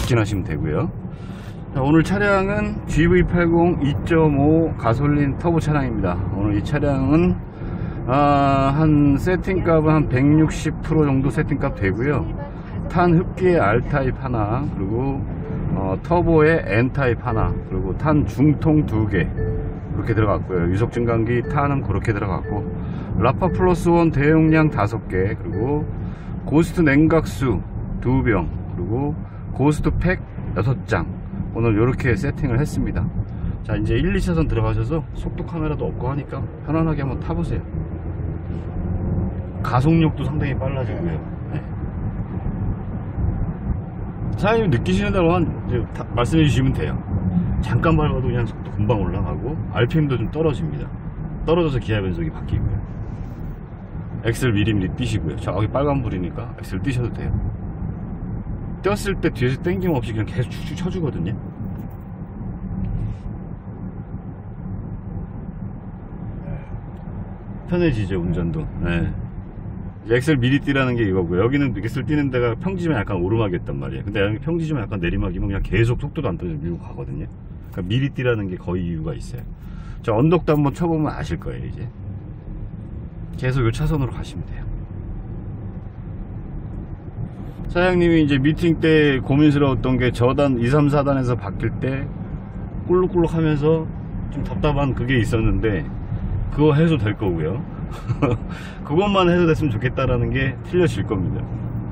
직진하시면 되고요. 자, 오늘 차량은 GV80 2.5 가솔린 터보 차량입니다. 오늘 이 차량은 한 세팅값은 한 160% 정도 세팅값 되고요. 탄 흡기의 R타입 하나, 그리고 터보의 N타입 하나, 그리고 탄 중통 2개 그렇게 들어갔고요. 유속 증강기 탄은 그렇게 들어갔고, 라파 플러스 1 대용량 5개, 그리고 고스트 냉각수 2병, 그리고 고스트 팩 6장 오늘 이렇게 세팅을 했습니다. 자, 이제 1, 2차선 들어가셔서 속도 카메라도 없고 하니까 편안하게 한번 타보세요. 가속력도 상당히 빨라지고요. 네. 사장님 느끼시는 대로 말씀해 주시면 돼요. 잠깐 밟아도 그냥 속도 금방 올라가고 RPM도 좀 떨어집니다. 떨어져서 기아 변속이 바뀌고요. 엑셀 미리미리 띄시고요. 저기 빨간불이니까 엑셀 띄셔도 돼요. 띄었을 때 뒤에서 땡김 없이 그냥 계속 축축 쳐주거든요. 편해지죠, 운전도. 네. 엑셀 미리 띄라는 게 이거고요. 여기는 엑셀 띄는 데가 평지면 약간 오르막이 있단 말이에요. 근데 여기 평지면 약간 내리막이면 그냥 계속 속도도 안 떨어지고 밀고 가거든요. 그러니까 미리 띄라는 게 거의 이유가 있어요. 자, 언덕도 한번 쳐보면 아실 거예요. 이제 계속 이 차선으로 가시면 돼요. 사장님이 이제 미팅 때 고민스러웠던 게 저단 2, 3, 4단에서 바뀔 때 꿀룩꿀룩 하면서 좀 답답한 그게 있었는데 그거 해소될 거고요. 그것만 해소됐으면 좋겠다라는 게 틀려질 겁니다.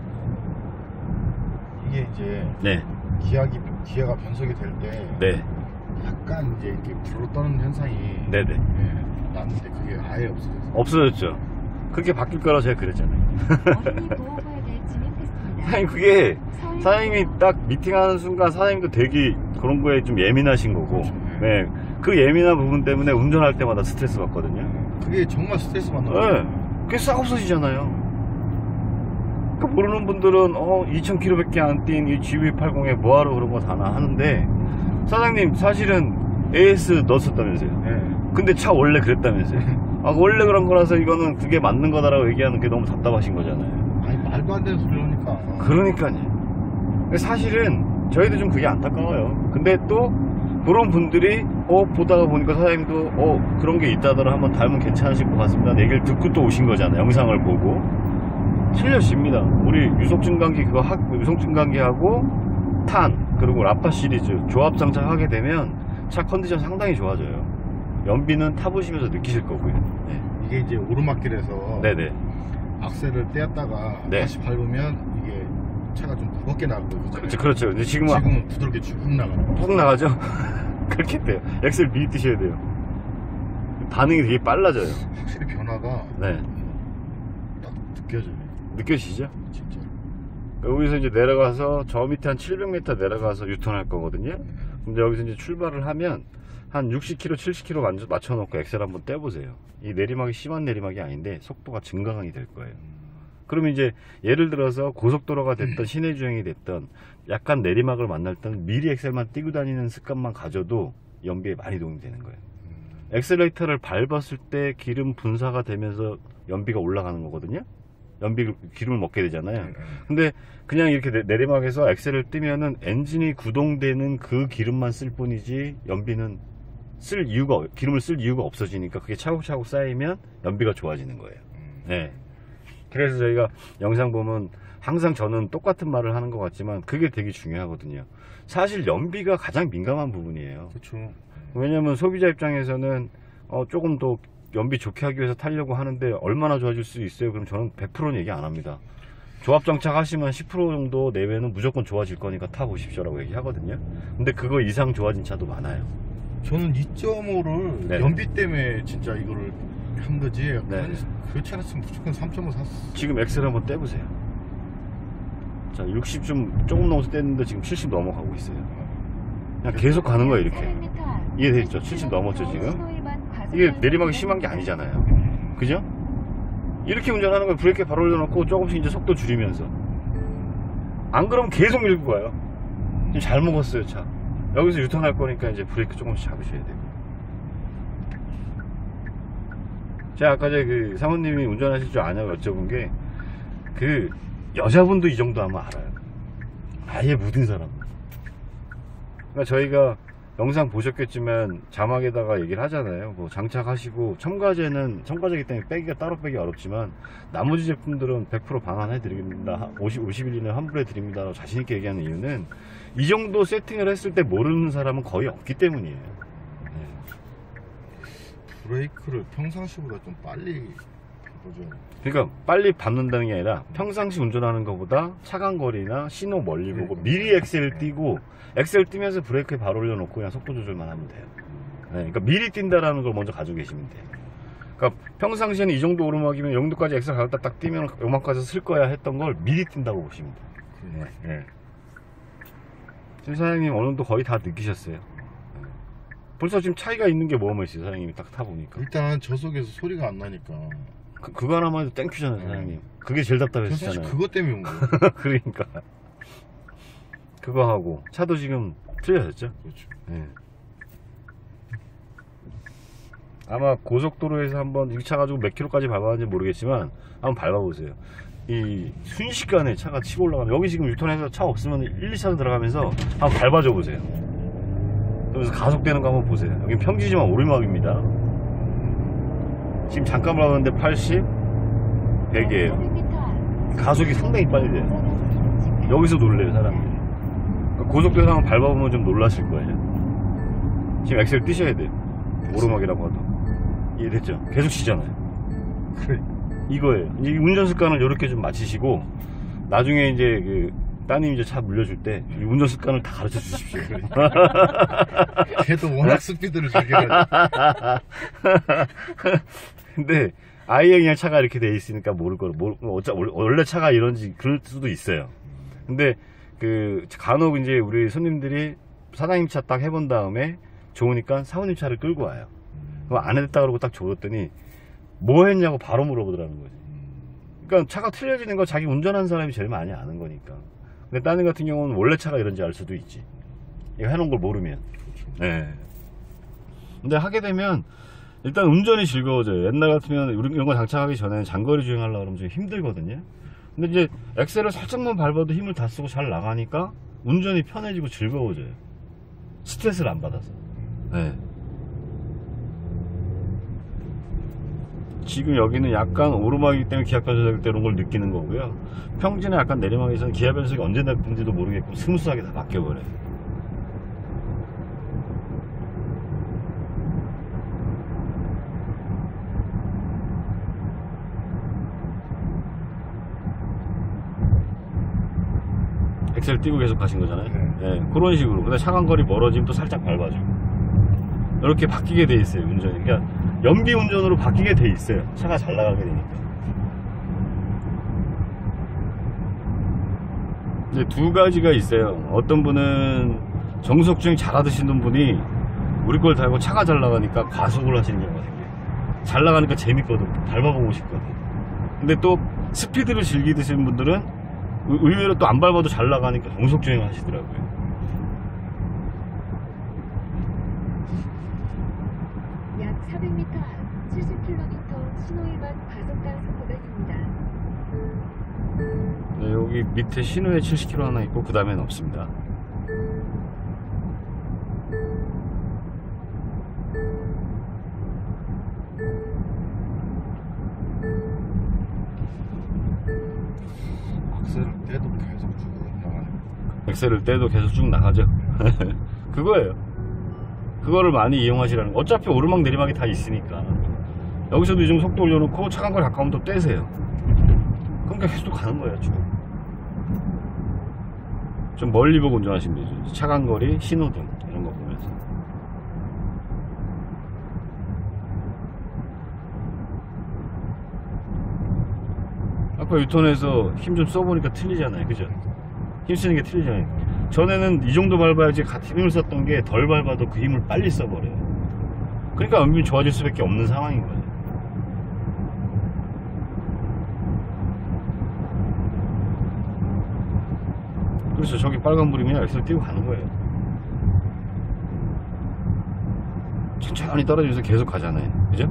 이게 이제 네. 기아가 변속이 될 때 네. 약간 이제 이렇게 불로 떠는 현상이 네네. 네, 났는데 그게 아예 없어졌죠. 그렇게 바뀔 거라 제가 그랬잖아요. 사장님, 그게 사장님이 딱 미팅하는 순간 사장님도 되게 그런 거에 좀 예민하신 거고, 네, 그 예민한 부분 때문에 운전할 때마다 스트레스 받거든요. 그게 정말 스트레스 받는 거예요. 네, 그게 싹 없어지잖아요. 그 모르는 분들은 2000km밖에 안 뛴 이 GV80에 뭐하러 그런 거 다나 하는데, 사장님 사실은 AS 넣었었다면서요. 네. 근데 차 원래 그랬다면서요. 원래 그런 거라서 이거는 그게 맞는 거다라고 얘기하는 게 너무 답답하신 거잖아요. 아니, 말도 안 되는 소리니까. 그러니까요. 사실은 저희도 좀 그게 안타까워요. 근데 또 그런 분들이 보다가 보니까 사장님도 그런 게 있다더라, 한번 닮으면 괜찮으실 것 같습니다, 얘기를 듣고 또 오신 거잖아요. 영상을 보고. 틀려집니다. 우리 유속증강기 유속증강기하고 탄, 그리고 라파 시리즈 조합 장착하게 되면 차 컨디션 상당히 좋아져요. 연비는 타보시면서 느끼실 거고요. 네. 이게 이제 오르막길에서 네네. 악셀을 떼었다가 네. 다시 밟으면 이게 차가 좀 무겁게 나가고. 그렇죠. 근데 지금은 부드럽게 쭉 나가요. 푹 나가죠. 그렇게 돼요. 엑셀 미리 뛰셔야 돼요. 반응이 되게 빨라져요. 확실히 변화가 네. 딱 느껴져요. 느껴지죠? 진짜. 여기서 이제 내려가서 저 밑에 한 700m 내려가서 유턴할 거거든요. 근데 여기서 이제 출발을 하면 한 60km, 70km 맞춰놓고 엑셀 한번 떼보세요. 이 내리막이 심한 내리막이 아닌데 속도가 증강이 될 거예요. 그러면 이제 예를 들어서 고속도로가 됐던 시내 주행이 됐던 약간 내리막을 만날 땐 미리 엑셀만 띄고 다니는 습관만 가져도 연비에 많이 도움이 되는 거예요. 엑셀레이터를 밟았을 때 기름 분사가 되면서 연비가 올라가는 거거든요. 기름을 먹게 되잖아요. 근데 그냥 이렇게 내리막에서 엑셀을 띄면은 엔진이 구동되는 그 기름만 쓸 뿐이지 연비는 기름을 쓸 이유가 없어지니까 그게 차곡차곡 쌓이면 연비가 좋아지는 거예요. 네. 그래서 저희가 영상 보면 항상 저는 똑같은 말을 하는 것 같지만 그게 되게 중요하거든요. 사실 연비가 가장 민감한 부분이에요. 그렇죠. 왜냐면 소비자 입장에서는 조금 더 연비 좋게 하기 위해서 타려고 하는데 얼마나 좋아질 수 있어요? 그럼 저는 100%는 얘기 안 합니다. 조합 장착하시면 10% 정도 내외는 무조건 좋아질 거니까 타보십시오라고 얘기하거든요. 근데 그거 이상 좋아진 차도 많아요. 저는 2.5를 네. 연비 때문에 진짜 이거를 한 거지. 네. 그 차였으면 무조건 3.5 샀어. 지금 엑셀 한번 떼보세요. 자, 60 조금 넘어서 뗐는데 지금 70 넘어가고 있어요. 그냥 계속 가는 거예요, 이렇게. 이해되죠? 70 넘었죠, 지금? 이게 내리막이 심한 게 아니잖아요. 그죠? 이렇게 운전하는 걸 브레이크 바로 올려놓고 조금씩 이제 속도 줄이면서. 안 그러면 계속 밀고 가요. 지금 잘 먹었어요, 차. 여기서 유턴할 거니까 이제 브레이크 조금씩 잡으셔야 돼요. 제가 아까 그 사모님이 운전하실 줄 아냐고 여쭤본 게, 그 여자분도 이 정도 하면 알아요. 아예 무딘 사람. 그러니까 저희가 영상 보셨겠지만 자막에다가 얘기를 하잖아요. 뭐 장착하시고 첨가제이기 때문에 빼기가 따로 빼기 어렵지만 나머지 제품들은 100% 반환해 드립니다. 50일 이내 환불해 드립니다. 라고 자신있게 얘기하는 이유는 이 정도 세팅을 했을 때 모르는 사람은 거의 없기 때문이에요. 네. 브레이크를 평상시보다 좀 빨리 밟아줘야 그러니까 빨리 밟는다는 게 아니라 평상시 운전하는 것보다 차간 거리나 신호 멀리 보고 미리 엑셀 띄고 엑셀 띄면서 브레이크에 바로 올려놓고 그냥 속도 조절만 하면 돼요. 네, 그러니까 미리 뛴다라는 걸 먼저 가지고 계시면 돼요. 그러니까 평상시에는 이 정도 오르막이면 영도까지 엑셀 가다 딱 뛰면 요만까지 쓸 거야 했던 걸 미리 뛴다고 보시면 돼요. 네, 네. 지금 사장님 어느 정도 거의 다 느끼셨어요. 네. 벌써 지금 차이가 있는 게 뭐뭐 있어요, 사장님이 딱 타보니까. 일단 저속에서 소리가 안 나니까. 그거 하나만 해도 땡큐잖아요, 사장님. 그게 제일 전 답답했잖아요. 사실 그것 때문에 온 거예요. 그러니까 그거 하고 차도 지금 틀려졌죠. 그렇죠. 네. 아마 고속도로에서 한번 이 차 가지고 몇 킬로까지 밟았는지 모르겠지만 한번 밟아보세요. 이 순식간에 차가 치고 올라가면 여기 지금 유턴해서 차 없으면 1, 2차로 들어가면서 한번 밟아줘 보세요. 그래서 가속되는 거 한번 보세요. 여기 평지지만 오르막입니다. 지금 잠깐 밟았는데 80, 100이에요. 가속이 상당히 빨리 돼요. 여기서 놀래요, 사람들이. 고속도로에서 한번 밟아보면 좀 놀라실 거예요. 지금 엑셀 뛰셔야 돼요. 오르막이라고 하도. 이해됐죠? 계속 치잖아요. 그래. 이거예요. 이제 운전 습관을 이렇게 좀 맞추시고 나중에 이제 그 따님 이제 차 물려줄 때 이 운전 습관을 다 가르쳐 주십시오. 걔도 워낙 스피드를 즐겨가지고. 근데 아예 그냥 차가 이렇게 돼 있으니까 모를 거로 원래 차가 이런지 그럴 수도 있어요. 근데 그 간혹 이제 우리 손님들이 사장님 차 딱 해본 다음에 좋으니까 사모님 차를 끌고 와요. 그럼 안 했다 그러고 딱 줘봤더니 뭐 했냐고 바로 물어보더라는 거지. 그러니까 차가 틀려지는 거 자기 운전하는 사람이 제일 많이 아는 거니까. 근데 따님 같은 경우는 원래 차가 이런지 알 수도 있지. 이거 해놓은 걸 모르면. 네. 근데 하게 되면 일단 운전이 즐거워져요. 옛날 같으면 이런 거 장착하기 전에 장거리 주행하려고 그러면 좀 힘들거든요. 근데 이제 엑셀을 살짝만 밟아도 힘을 다 쓰고 잘 나가니까 운전이 편해지고 즐거워져요. 스트레스를 안 받아서. 네. 지금 여기는 약간 오르막이기 때문에 기압 변속될 때 이런 걸 느끼는 거고요. 평지나 약간 내리막에서는 기압 변속이 언제 나쁜지도 모르겠고 스무스하게 다 바뀌어버려요. 엑셀 띄고 계속 가신 거잖아요. 네, 그런 식으로. 근데 차간거리 멀어지면 또 살짝 밟아주고 이렇게 바뀌게 돼 있어요, 운전이. 그러니까 연비 운전으로 바뀌게 돼 있어요. 차가 잘 나가게 되니까. 이제 두 가지가 있어요. 어떤 분은 정속 주행 잘 하시는 분이 우리 걸 달고 차가 잘 나가니까 과속을 하시는 경우가 생겨요. 잘 나가니까 재밌거든. 밟아보고 싶거든. 근데 또 스피드를 즐기시는 분들은 의외로 또 안 밟아도 잘 나가니까 정속 주행을 하시더라고요. 약 400m 앞 70km 신호 위반 과속 단속 구간입니다. 네, 여기 밑에 신호에 70km 하나 있고 그 다음엔 없습니다. 엑셀을 떼도 계속 쭉 나가네. 엑셀을 떼도 계속 쭉 나가죠. 그거예요. 그거를 많이 이용하시라는 거. 어차피 오르막 내리막이 다 있으니까 여기서도 요즘 속도 올려놓고 차간거리 가까우면 또 떼세요. 그러니까 계속 가는 거예요, 쭉. 좀 멀리 보고 운전하시면 되죠. 차간거리, 신호등 이런 거 보면서. 아까 유턴에서 힘 좀 써보니까 틀리잖아요, 그죠? 힘 쓰는 게 틀리잖아요. 전에는 이 정도 밟아야지 같은 힘을 썼던 게 덜 밟아도 그 힘을 빨리 써버려요. 그러니까 연비는 좋아질 수밖에 없는 상황인 거예요. 그렇죠. 저기 빨간불이면 엑셀 띄고 가는 거예요. 천천히 떨어지면서 계속 가잖아요, 그죠?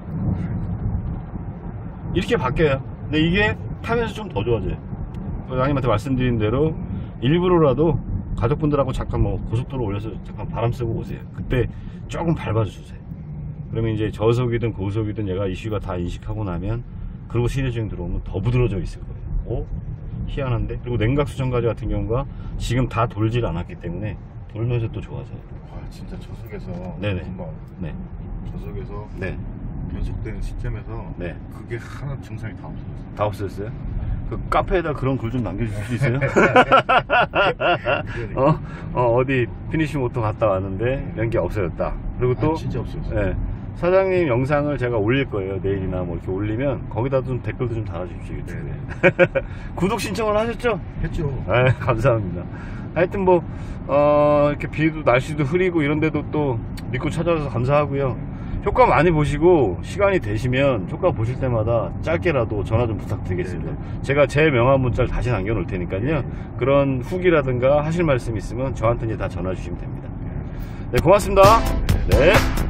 이렇게 바뀌어요. 근데 이게 타면서 좀 더 좋아져요. 장님한테 말씀드린 대로 일부러라도 가족분들하고 잠깐 뭐 고속도로 올려서 잠깐 바람 쐬고 오세요. 그때 조금 밟아주세요. 그러면 이제 저속이든 고속이든 얘가 이슈가 다 인식하고 나면, 그리고 시내주행 들어오면 더 부드러져 있을 거예요. 희한한데? 그리고 냉각수정가지 같은 경우가 지금 다 돌질 않았기 때문에 돌면서 또 좋아져요. 와 진짜 저속에서 네네. 정말 네. 저속에서 네. 변속되는 시점에서 네. 그게 하나 증상이 다 없어졌어. 다 없어졌어요? 그 카페에다 그런 글 좀 남겨주실 수 있어요? 어디 피니시 모터 갔다 왔는데 연기 없어졌다. 그리고 또 진짜 없어졌어. 네, 사장님 영상을 제가 올릴 거예요. 내일이나 뭐 이렇게 올리면 거기다 좀 댓글도 좀 달아주십시오. 유튜브에. 구독 신청을 하셨죠? 했죠. 네, 감사합니다. 하여튼 뭐 이렇게 비도 날씨도 흐리고 이런데도 또 믿고 찾아와서 감사하고요. 효과 많이 보시고 시간이 되시면 효과 보실 때마다 짧게라도 전화 좀 부탁드리겠습니다. 제가 제 명함 문자를 다시 남겨 놓을 테니까요. 그런 후기라든가 하실 말씀 있으면 저한테 이제 다 전화 주시면 됩니다. 네, 고맙습니다. 네.